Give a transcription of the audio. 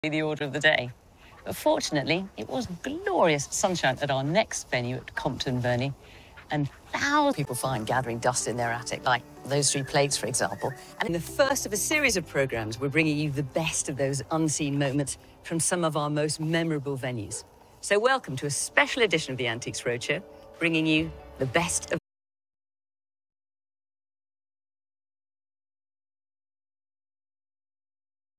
the order of the day. But fortunately, it was glorious sunshine at our next venue at Compton Verney, and thousands of people find gathering dust in their attic, like those 3 plates, for example. And in the first of a series of programmes, we're bringing you the best of those unseen moments from some of our most memorable venues. So welcome to a special edition of the Antiques Roadshow, bringing you the best of